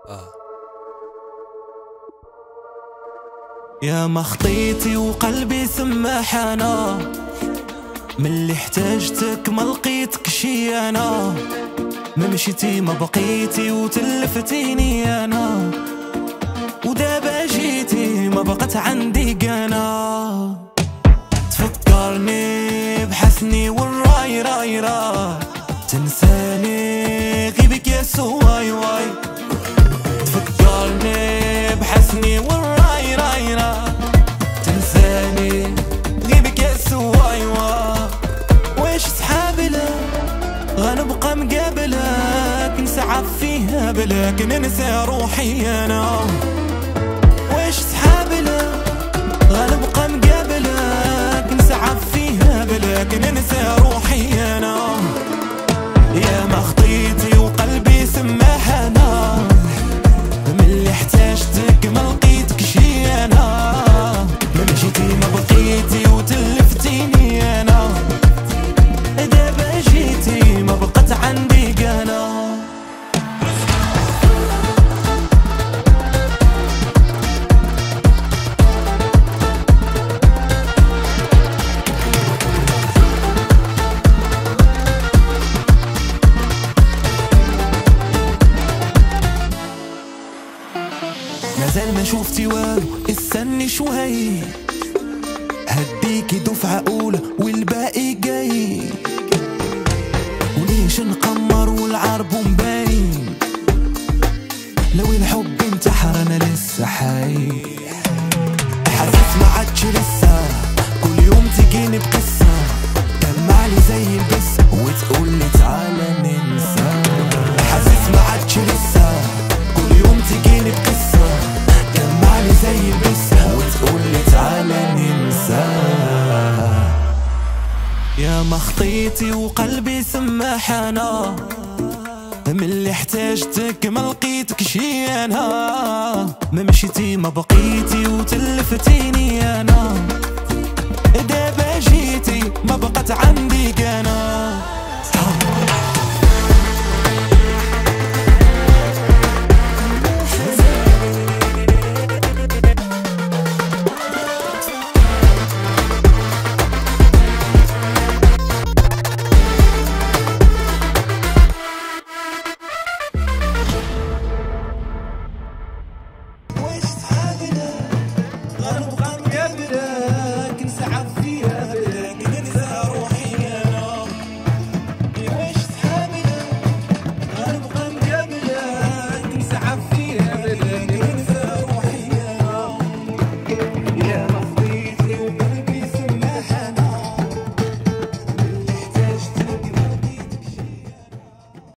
يا ما خطيتي وقلبي سماح انا، ملي احتاجتك ما لقيتك شي انا، ما مشيتي ما بقيتي وتلفتيني انا، ودابا جيتي ما بقت عندي انا. تفكرني بحسني والراي راي راي، تنساني غيبك يا سواي واي. تفكرني بحسني والراي راي راي، تنساني غيبك يا سواي واي. ويش سحابلك غنبقى مقابلك، نسعى فيها بلاك ننسى روحي انا. ويش سحابلك غنبقى مقابلك، نسعى فيها بلاك ننسى روحي انا. يا ما خطيتي وقلبي سماح انا، ملي احتاجتك ما لقيتك شي انا، ما مشيتي ما بقيتي وتلفتيني انا، دابا جيتي ما بقت عندي انا. مازال ما شوفتي والو، استني شوي، هديكي دفعة أولى والباقي جاي. وليش نقمر والعرب مباين، لو الحب انتحر أنا لسه حي. حاسس ما عادش لسه، كل يوم تجيني بقصة، دمعلي زي البسة وتقولي تعالى ننسى. حاسس ما عادش لسه، كل يوم تجيني بقصة، دمعلي زي البسة وتقولي تعالى ننسى. يا ما خطيتي وقلبي سماح انا، ملي احتاجتك ما لقيتك شي انا، ما مشيتي ما بقيتي وتلفتيني انا، دابا جيتي ما بقت عندي انا.